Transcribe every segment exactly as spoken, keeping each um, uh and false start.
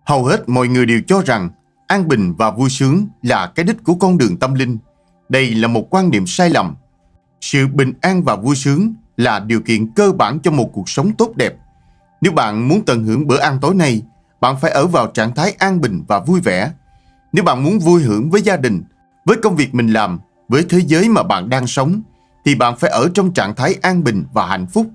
Hầu hết mọi người đều cho rằng an bình và vui sướng là cái đích của con đường tâm linh. Đây là một quan niệm sai lầm. Sự bình an và vui sướng là điều kiện cơ bản cho một cuộc sống tốt đẹp. Nếu bạn muốn tận hưởng bữa ăn tối nay, bạn phải ở vào trạng thái an bình và vui vẻ. Nếu bạn muốn vui hưởng với gia đình, với công việc mình làm, với thế giới mà bạn đang sống, thì bạn phải ở trong trạng thái an bình và hạnh phúc.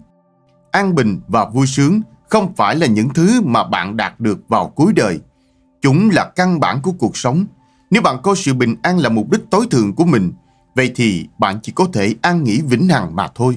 An bình và vui sướng không phải là những thứ mà bạn đạt được vào cuối đời. Chúng là căn bản của cuộc sống. Nếu bạn coi sự bình an là mục đích tối thượng của mình, vậy thì bạn chỉ có thể an nghỉ vĩnh hằng mà thôi.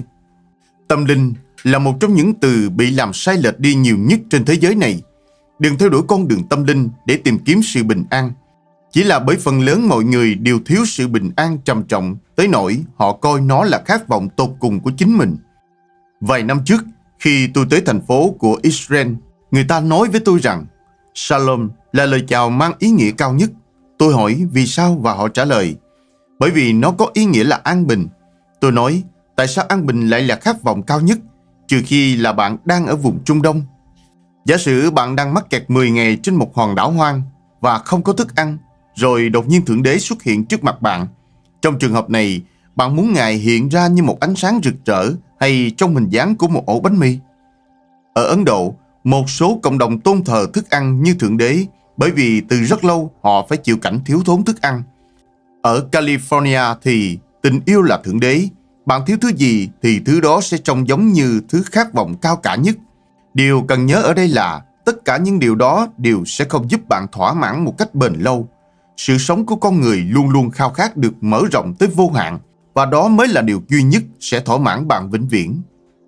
Tâm linh là một trong những từ bị làm sai lệch đi nhiều nhất trên thế giới này. Đừng theo đuổi con đường tâm linh để tìm kiếm sự bình an. Chỉ là bởi phần lớn mọi người đều thiếu sự bình an trầm trọng tới nỗi họ coi nó là khát vọng tột cùng của chính mình. Vài năm trước, khi tôi tới thành phố của Israel, người ta nói với tôi rằng Shalom là lời chào mang ý nghĩa cao nhất. Tôi hỏi vì sao và họ trả lời bởi vì nó có ý nghĩa là an bình. Tôi nói tại sao an bình lại là khát vọng cao nhất, trừ khi là bạn đang ở vùng Trung Đông. Giả sử bạn đang mắc kẹt mười ngày trên một hòn đảo hoang và không có thức ăn, rồi đột nhiên Thượng Đế xuất hiện trước mặt bạn. Trong trường hợp này, bạn muốn Ngài hiện ra như một ánh sáng rực rỡ hay trong hình dáng của một ổ bánh mì. Ở Ấn Độ, một số cộng đồng tôn thờ thức ăn như Thượng Đế bởi vì từ rất lâu họ phải chịu cảnh thiếu thốn thức ăn. Ở California thì tình yêu là Thượng Đế. Bạn thiếu thứ gì thì thứ đó sẽ trông giống như thứ khát vọng cao cả nhất. Điều cần nhớ ở đây là tất cả những điều đó đều sẽ không giúp bạn thỏa mãn một cách bền lâu. Sự sống của con người luôn luôn khao khát được mở rộng tới vô hạn, và đó mới là điều duy nhất sẽ thỏa mãn bạn vĩnh viễn.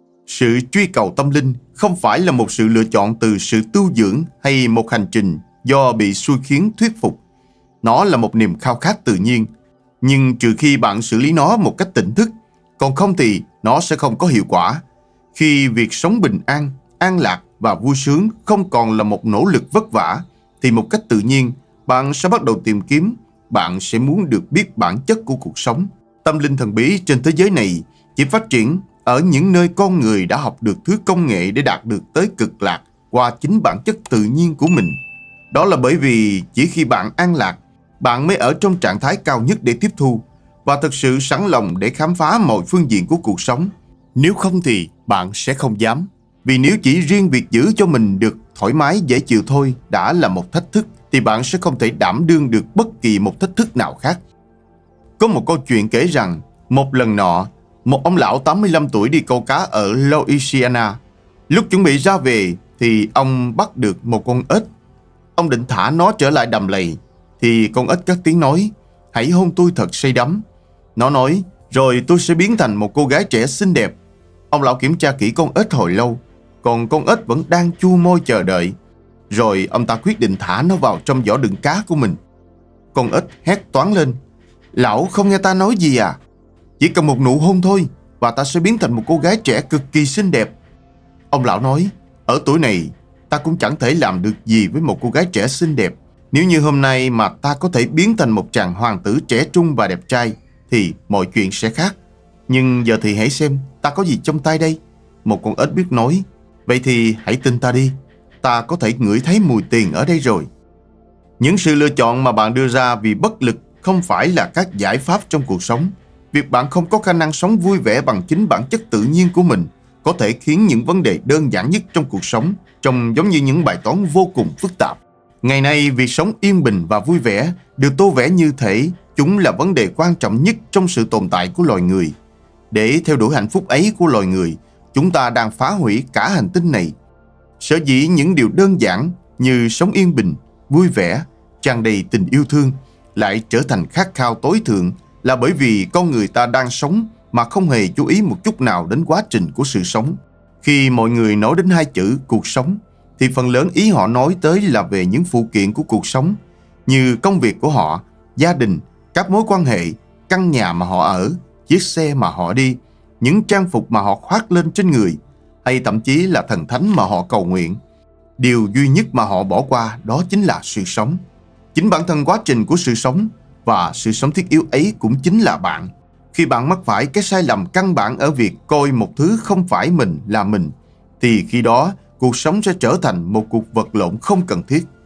Sự truy cầu tâm linh không phải là một sự lựa chọn từ sự tu dưỡng hay một hành trình do bị xui khiến thuyết phục. Nó là một niềm khao khát tự nhiên, nhưng trừ khi bạn xử lý nó một cách tỉnh thức, còn không thì nó sẽ không có hiệu quả. Khi việc sống bình an, an lạc và vui sướng không còn là một nỗ lực vất vả, thì một cách tự nhiên, bạn sẽ bắt đầu tìm kiếm, bạn sẽ muốn được biết bản chất của cuộc sống. Tâm linh thần bí trên thế giới này chỉ phát triển ở những nơi con người đã học được thứ công nghệ để đạt được tới cực lạc qua chính bản chất tự nhiên của mình. Đó là bởi vì chỉ khi bạn an lạc, bạn mới ở trong trạng thái cao nhất để tiếp thu và thực sự sẵn lòng để khám phá mọi phương diện của cuộc sống. Nếu không thì bạn sẽ không dám. Vì nếu chỉ riêng việc giữ cho mình được thoải mái dễ chịu thôi đã là một thách thức, thì bạn sẽ không thể đảm đương được bất kỳ một thách thức nào khác. Có một câu chuyện kể rằng, một lần nọ, một ông lão tám mươi lăm tuổi đi câu cá ở Louisiana. Lúc chuẩn bị ra về thì ông bắt được một con ếch. Ông định thả nó trở lại đầm lầy, thì con ếch cất tiếng nói, hãy hôn tôi thật say đắm. Nó nói, rồi tôi sẽ biến thành một cô gái trẻ xinh đẹp. Ông lão kiểm tra kỹ con ếch hồi lâu, còn con ếch vẫn đang chu môi chờ đợi. Rồi ông ta quyết định thả nó vào trong giỏ đựng cá của mình. Con ếch hét toáng lên, lão không nghe ta nói gì à? Chỉ cần một nụ hôn thôi và ta sẽ biến thành một cô gái trẻ cực kỳ xinh đẹp. Ông lão nói, ở tuổi này ta cũng chẳng thể làm được gì với một cô gái trẻ xinh đẹp. Nếu như hôm nay mà ta có thể biến thành một chàng hoàng tử trẻ trung và đẹp trai thì mọi chuyện sẽ khác. Nhưng giờ thì hãy xem ta có gì trong tay đây. Một con ếch biết nói, vậy thì hãy tin ta đi, ta có thể ngửi thấy mùi tiền ở đây rồi. Những sự lựa chọn mà bạn đưa ra vì bất lực không phải là các giải pháp trong cuộc sống. Việc bạn không có khả năng sống vui vẻ bằng chính bản chất tự nhiên của mình có thể khiến những vấn đề đơn giản nhất trong cuộc sống trông giống như những bài toán vô cùng phức tạp. Ngày nay, việc sống yên bình và vui vẻ được tô vẽ như thể chúng là vấn đề quan trọng nhất trong sự tồn tại của loài người. Để theo đuổi hạnh phúc ấy của loài người, chúng ta đang phá hủy cả hành tinh này. Sở dĩ những điều đơn giản như sống yên bình, vui vẻ, tràn đầy tình yêu thương lại trở thành khát khao tối thượng là bởi vì con người ta đang sống mà không hề chú ý một chút nào đến quá trình của sự sống. Khi mọi người nói đến hai chữ cuộc sống, thì phần lớn ý họ nói tới là về những phụ kiện của cuộc sống, như công việc của họ, gia đình, các mối quan hệ, căn nhà mà họ ở, chiếc xe mà họ đi, những trang phục mà họ khoác lên trên người, hay thậm chí là thần thánh mà họ cầu nguyện. Điều duy nhất mà họ bỏ qua đó chính là sự sống. Chính bản thân quá trình của sự sống và sự sống thiết yếu ấy cũng chính là bạn. Khi bạn mắc phải cái sai lầm căn bản ở việc coi một thứ không phải mình là mình, thì khi đó cuộc sống sẽ trở thành một cuộc vật lộn không cần thiết.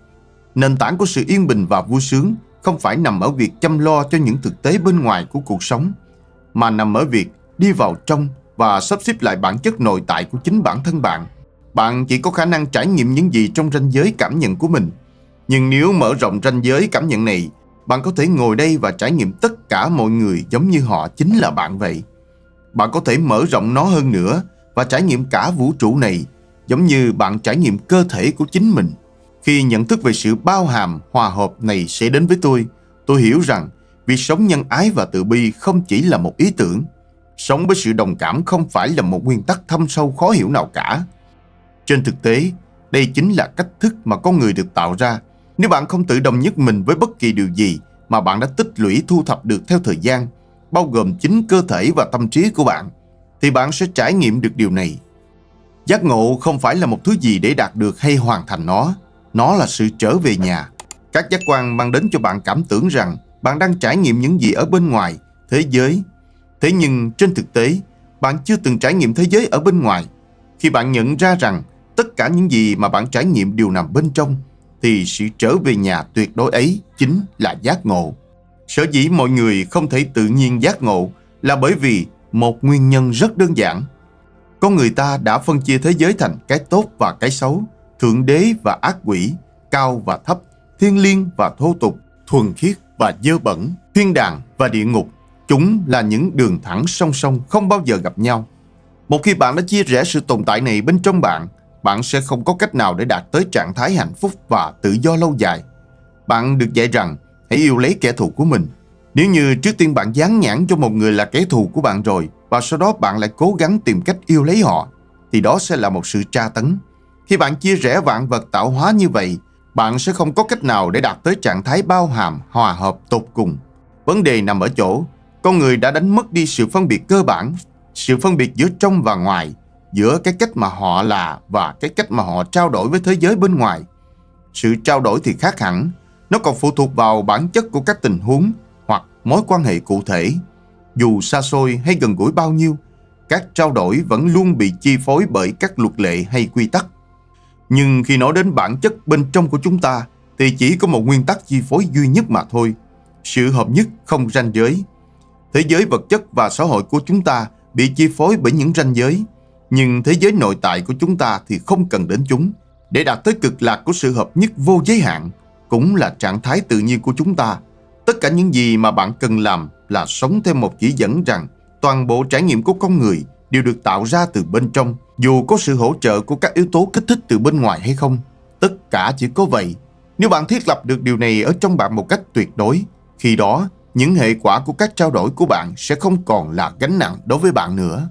Nền tảng của sự yên bình và vui sướng không phải nằm ở việc chăm lo cho những thực tế bên ngoài của cuộc sống, mà nằm ở việc đi vào trong và sắp xếp lại bản chất nội tại của chính bản thân bạn. Bạn chỉ có khả năng trải nghiệm những gì trong ranh giới cảm nhận của mình. Nhưng nếu mở rộng ranh giới cảm nhận này, bạn có thể ngồi đây và trải nghiệm tất cả mọi người giống như họ chính là bạn vậy. Bạn có thể mở rộng nó hơn nữa và trải nghiệm cả vũ trụ này giống như bạn trải nghiệm cơ thể của chính mình. Khi nhận thức về sự bao hàm, hòa hợp này sẽ đến với tôi, tôi hiểu rằng việc sống nhân ái và từ bi không chỉ là một ý tưởng. Sống với sự đồng cảm không phải là một nguyên tắc thâm sâu khó hiểu nào cả. Trên thực tế, đây chính là cách thức mà con người được tạo ra. Nếu bạn không tự đồng nhất mình với bất kỳ điều gì mà bạn đã tích lũy thu thập được theo thời gian, bao gồm chính cơ thể và tâm trí của bạn, thì bạn sẽ trải nghiệm được điều này. Giác ngộ không phải là một thứ gì để đạt được hay hoàn thành nó. Nó là sự trở về nhà. Các giác quan mang đến cho bạn cảm tưởng rằng bạn đang trải nghiệm những gì ở bên ngoài, thế giới. Thế nhưng trên thực tế, bạn chưa từng trải nghiệm thế giới ở bên ngoài. Khi bạn nhận ra rằng tất cả những gì mà bạn trải nghiệm đều nằm bên trong, thì sự trở về nhà tuyệt đối ấy chính là giác ngộ. Sở dĩ mọi người không thể tự nhiên giác ngộ là bởi vì một nguyên nhân rất đơn giản. Con người ta đã phân chia thế giới thành cái tốt và cái xấu, thượng đế và ác quỷ, cao và thấp, thiêng liêng và thô tục, thuần khiết và dơ bẩn, thiên đàng và địa ngục. Chúng là những đường thẳng song song không bao giờ gặp nhau. Một khi bạn đã chia rẽ sự tồn tại này bên trong bạn, bạn sẽ không có cách nào để đạt tới trạng thái hạnh phúc và tự do lâu dài. Bạn được dạy rằng hãy yêu lấy kẻ thù của mình. Nếu như trước tiên bạn dán nhãn cho một người là kẻ thù của bạn rồi, và sau đó bạn lại cố gắng tìm cách yêu lấy họ, thì đó sẽ là một sự tra tấn. Khi bạn chia rẽ vạn vật tạo hóa như vậy, bạn sẽ không có cách nào để đạt tới trạng thái bao hàm, hòa hợp tột cùng. Vấn đề nằm ở chỗ, con người đã đánh mất đi sự phân biệt cơ bản, sự phân biệt giữa trong và ngoài, giữa cái cách mà họ là và cái cách mà họ trao đổi với thế giới bên ngoài. Sự trao đổi thì khác hẳn, nó còn phụ thuộc vào bản chất của các tình huống hoặc mối quan hệ cụ thể. Dù xa xôi hay gần gũi bao nhiêu, các trao đổi vẫn luôn bị chi phối bởi các luật lệ hay quy tắc. Nhưng khi nói đến bản chất bên trong của chúng ta, thì chỉ có một nguyên tắc chi phối duy nhất mà thôi: sự hợp nhất không ranh giới. Thế giới vật chất và xã hội của chúng ta bị chi phối bởi những ranh giới, nhưng thế giới nội tại của chúng ta thì không cần đến chúng. Để đạt tới cực lạc của sự hợp nhất vô giới hạn, cũng là trạng thái tự nhiên của chúng ta. Tất cả những gì mà bạn cần làm là sống theo một chỉ dẫn rằng toàn bộ trải nghiệm của con người đều được tạo ra từ bên trong, dù có sự hỗ trợ của các yếu tố kích thích từ bên ngoài hay không. Tất cả chỉ có vậy. Nếu bạn thiết lập được điều này ở trong bạn một cách tuyệt đối, khi đó những hệ quả của các trao đổi của bạn sẽ không còn là gánh nặng đối với bạn nữa.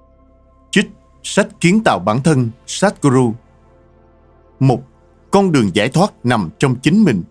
Trích sách Kiến tạo bản thân, Sadhguru. Một, con đường giải thoát nằm trong chính mình.